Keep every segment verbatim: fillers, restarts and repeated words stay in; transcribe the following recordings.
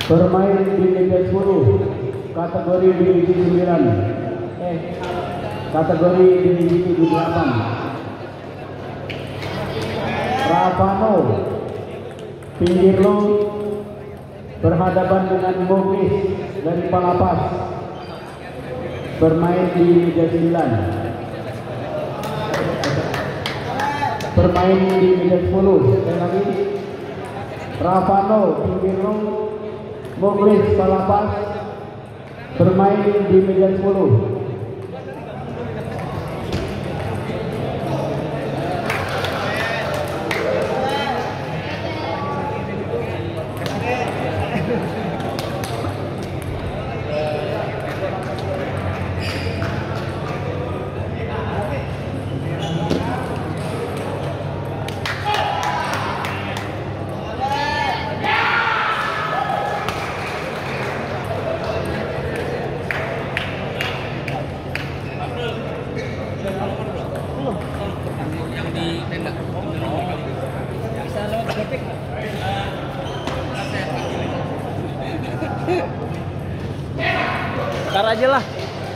Bermain di Liga sepuluh, kategori divisi sembilan, eh kategori divisi tujuh delapan. Ravano pinggir lo berhadapan dengan Muglis dari Palapas, bermain di Liga sembilan. Bermain di Liga sepuluh, sekali lagi Ravano pinggir lo Muglis Palapas, bermain di Liga sepuluh. Ntar aja lah.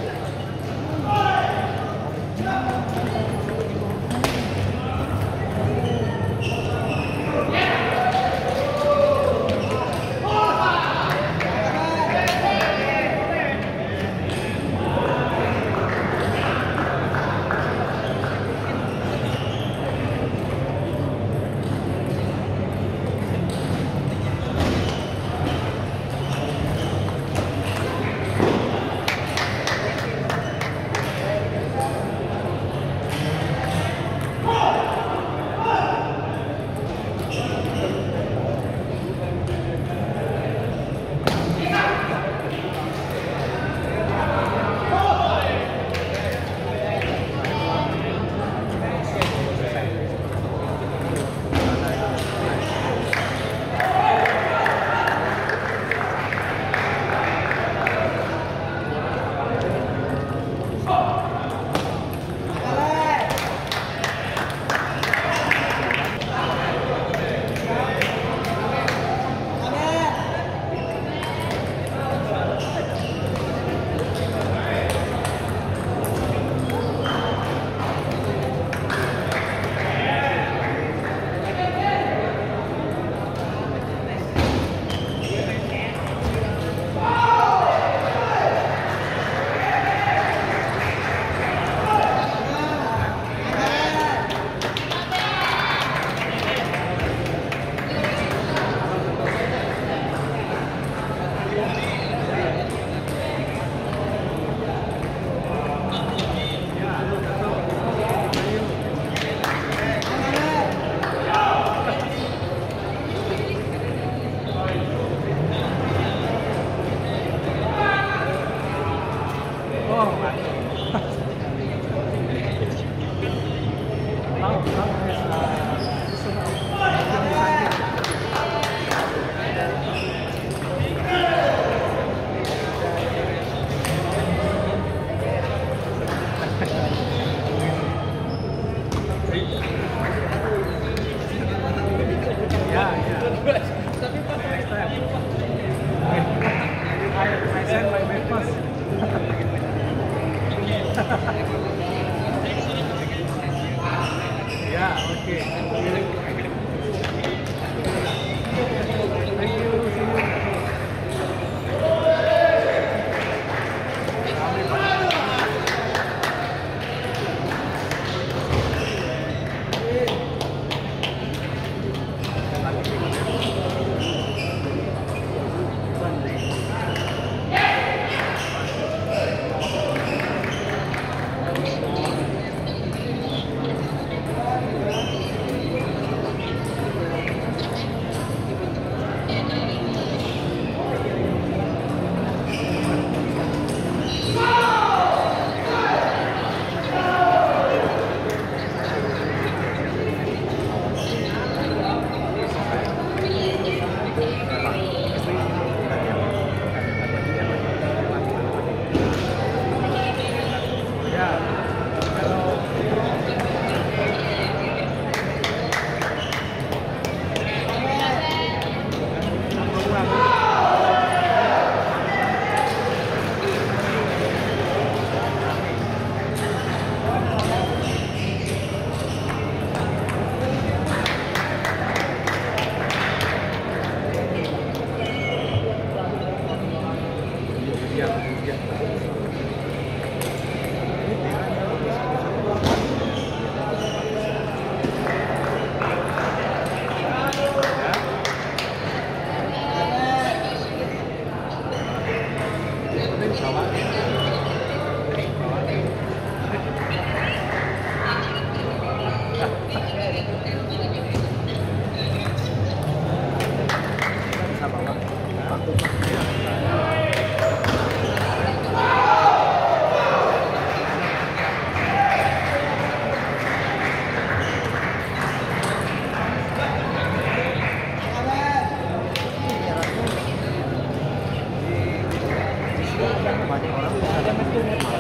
Ya, oke.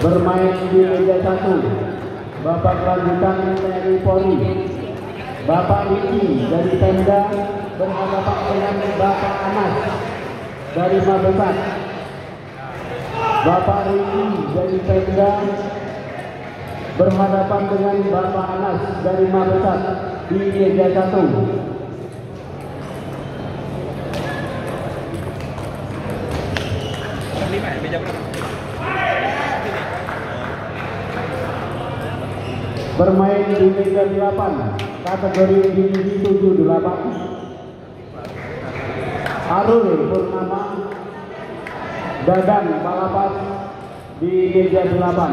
bermain di meja satu Bapak Lanjutan T N I Polri Bapak Riki dari Pemda berhadapan dengan Bapak Anas dari Mabesat. Bapak Riki dari Pemda berhadapan dengan Bapak Anas dari Mabesat di meja satu. Bermain di meja delapan kategori divisi tujuh delapan Arul Purnama Dadang Palapas di meja delapan.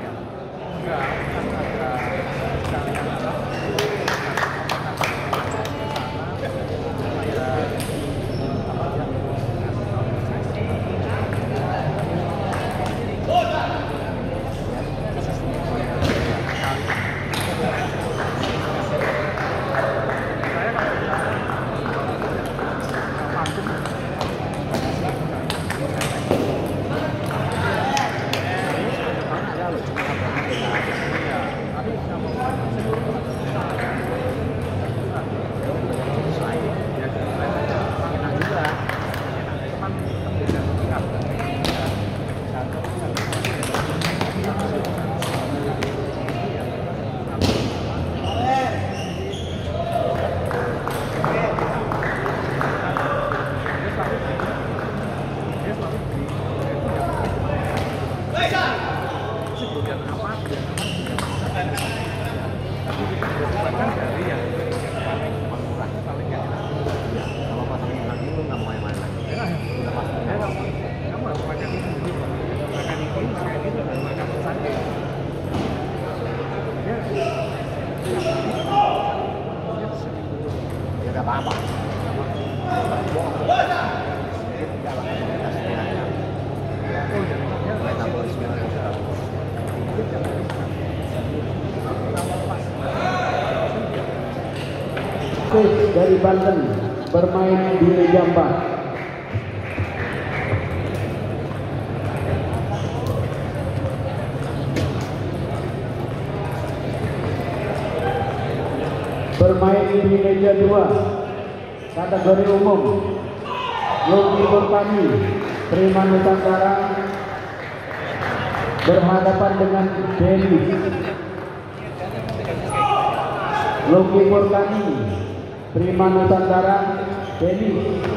Dari Banten bermain di meja empat. Bermain di meja dua kategori umum Luki Purkami Prima Nusantara berhadapan dengan Denny. Luki Purkami Prima Nusantara Denny.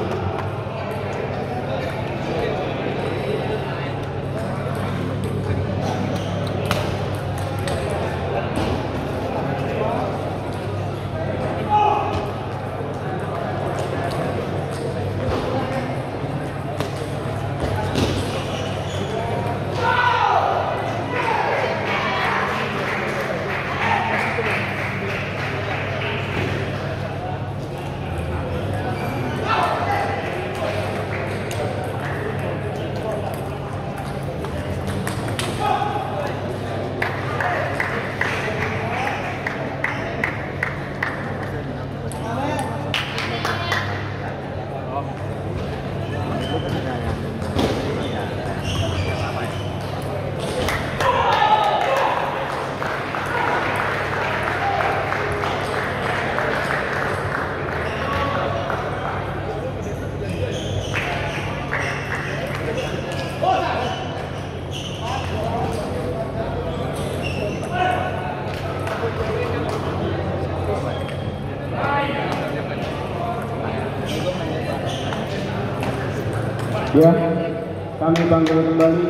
Ya, kami panggil kembali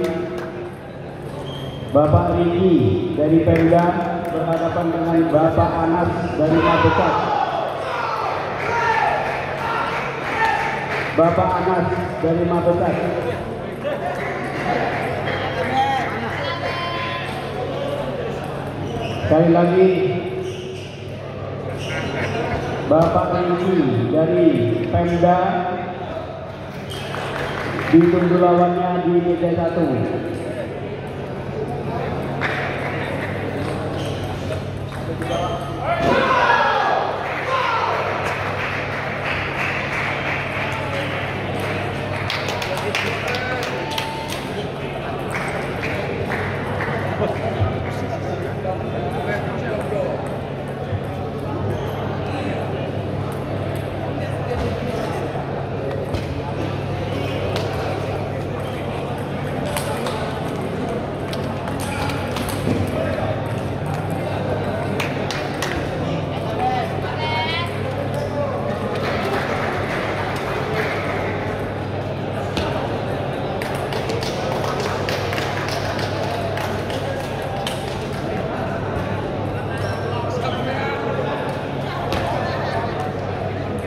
Bapak Riki dari Pemda berhadapan dengan Bapak Anas dari Mabesat. Bapak Anas dari Mabesat. Sekali lagi Bapak Riki dari Pemda ditunggu lawannya di meja satu.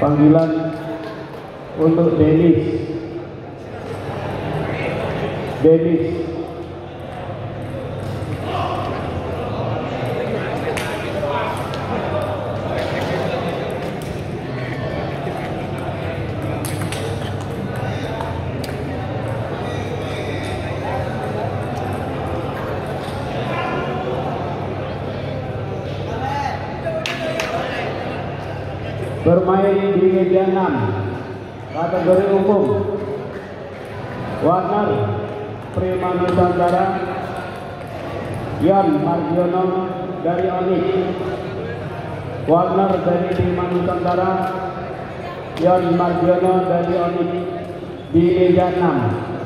Panggilan untuk Denis. Denis. Bermain di meja enam, kategori umum, Warner Prima Nusantara, Yon Margiono dari Onyx. Warner dari Prima Nusantara, Yon Margiono dari Onyx di meja enam.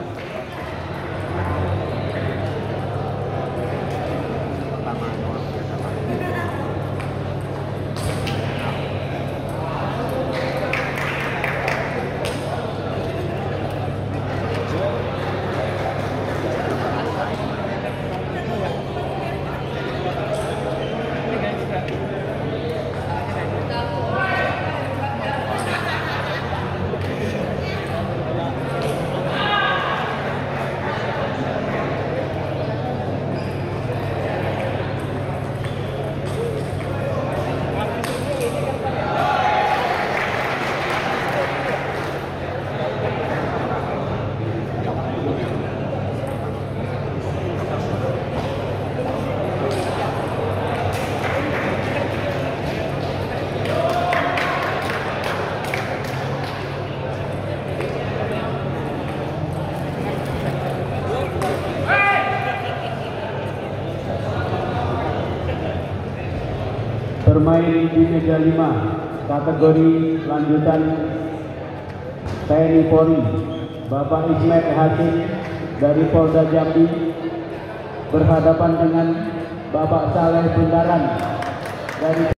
Bermain di meja lima, kategori lanjutan T N I Polri, Bapak Ismet Hakim dari Polda Jambi berhadapan dengan Bapak Saleh Bundaran dari